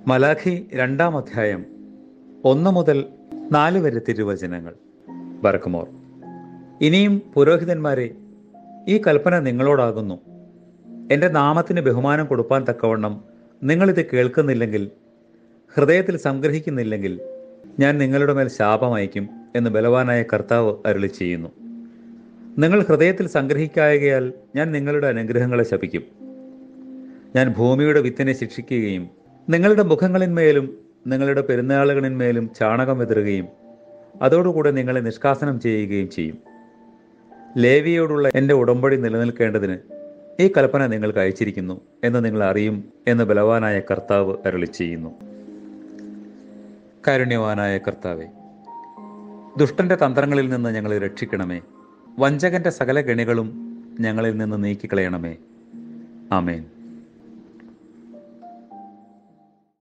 മലാഖി 2-ാം അധ്യായം 1 മുതൽ 4 വരെ തിരുവചനങ്ങൾ. ബർക്കുമോർ. ഇനിയും പുരോഹിതന്മാരെ, ഈ കൽപ്പന നിങ്ങളോടാകുന്നു. എൻ്റെ നാമത്തിന് ബഹുമാനം കൊടുപ്പാൻ തക്കവണ്ണം നിങ്ങളിത് കേൾക്കുന്നില്ലെങ്കിൽ, ഹൃദയത്തിൽ സംഗ്രഹിക്കുന്നില്ലെങ്കിൽ, ഞാൻ നിങ്ങളുടെ മേൽ ശാപം അയക്കും എന്ന് ബലവാനായ കർത്താവ് അരുളി ചെയ്യുന്നു. നിങ്ങൾ ഹൃദയത്തിൽ സംഗ്രഹിക്കായകയാൽ ഞാൻ നിങ്ങളുടെ അനുഗ്രഹങ്ങളെ ശപിക്കും. ഞാൻ ഭൂമിയുടെ വിത്തിനെ ശിക്ഷിക്കുകയും നിങ്ങളുടെ മുഖങ്ങളിന്മേലും നിങ്ങളുടെ പെരുന്നാളുകളിന്മേലും ചാണകം വിതറുകയും അതോടുകൂടെ നിങ്ങളെ നിഷ്കാസനം ചെയ്യുകയും ചെയ്യും. ലേവിയോടുള്ള എൻ്റെ ഉടമ്പടി നിലനിൽക്കേണ്ടതിന് ഈ കൽപ്പന നിങ്ങൾക്ക് അയച്ചിരിക്കുന്നു എന്ന് നിങ്ങൾ അറിയും എന്ന് ബലവാനായ കർത്താവ് അരുളി ചെയ്യുന്നു. കാരുണ്യവാനായ കർത്താവേ, ദുഷ്ടന്റെ തന്ത്രങ്ങളിൽ നിന്ന് ഞങ്ങളെ രക്ഷിക്കണമേ. വഞ്ചകന്റെ സകല ഗണികളും ഞങ്ങളിൽ നിന്ന് നീക്കിക്കളയണമേ. ആമേൻ.